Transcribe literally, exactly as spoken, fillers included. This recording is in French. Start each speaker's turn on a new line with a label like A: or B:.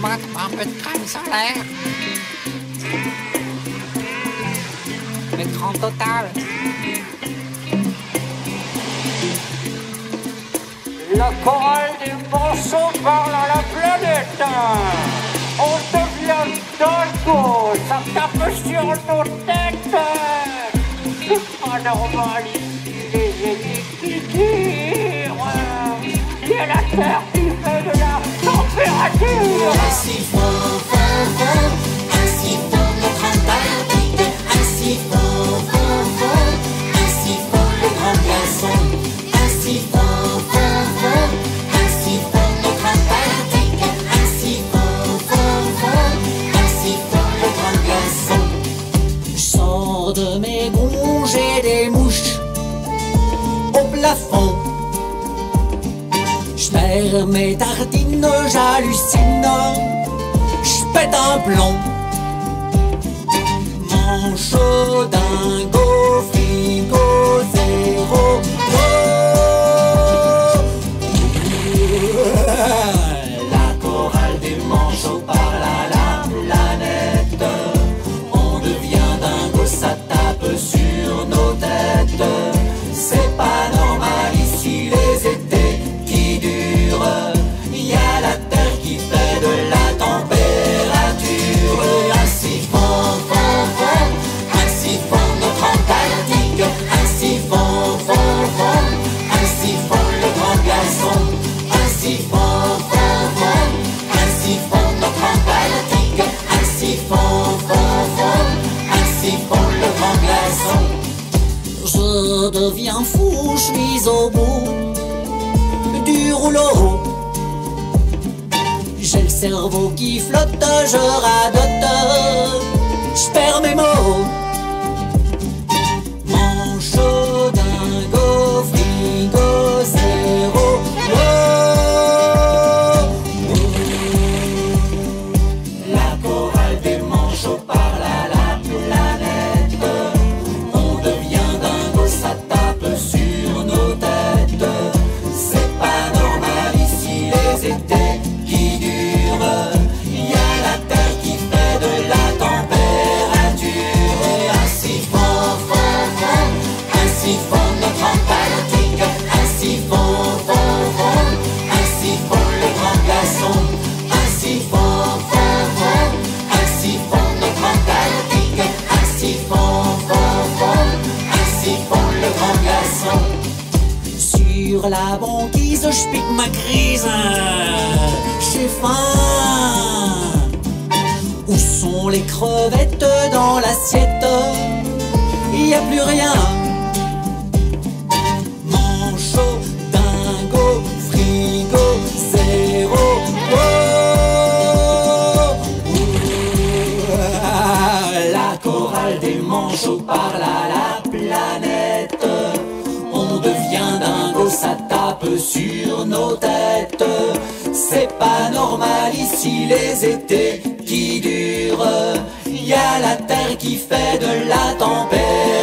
A: pas un peu de crème solaire? L'écran total.
B: La chorale des morceaux parle à la planète. On devient dingo, ça tape sur nos têtes. C'est pas normal ici, les équilibres. Il y a la terre qui fait de la température.
C: Ainsi font, font, font, ainsi font notre Antarctique. Ainsi font, font, font, ainsi font le grand glaçon. Ainsi font, font, font, ainsi font notre Antarctique. Ainsi font, font, font, ainsi font le grand glaçon. Je sors de mes gonds, j'ai des mouches au plafond. J'perds mes tartines, j'hallucine, j'pète un plomb. Manchot, dingo, frigo, zéro. Oh, la chorale des manchots parle à la planète. On devient dingo, ça tape sur nos têtes. C'est pas normal ici les étés qui durent. Y a la terre qui fait de la température. Ainsi font, font, font, ainsi font notre Antarctique. Ainsi font, font, font, ainsi font le grand glaçon. Ainsi font, font, font, ainsi font notre Antarctique. Ainsi font, font, font, ainsi font le grand glaçon. Je deviens fou, je suis au bout du rouleau. J'ai le cerveau qui flotte, je radote, je perds mes mots. Manchot, dingo, frigo, zéro. Oh, oh. La chorale des manchots parle à la planète. On devient dingo, ça tape sur nos têtes. C'est pas normal ici les étés qui durent. Y a la terre qui fait de la température. Ainsi font, font, font, ainsi font notre Antarctique. Ainsi font, font, font, ainsi font le grand glaçon. Ainsi font, font, font, ainsi font notre Antarctique. Ainsi font, font, font, ainsi font le grand glaçon. Sur la banquise, je pique ma crise. J'ai faim. Où sont les crevettes dans l'assiette? Y a plus rien. Manchot, dingo, frigo, zéro. Oh, oh. La chorale des manchots parle à la planète. On devient dingo, ça tape sur nos têtes. C'est pas normal ici les étés qui durent. Y a la terre qui fait de la tempête.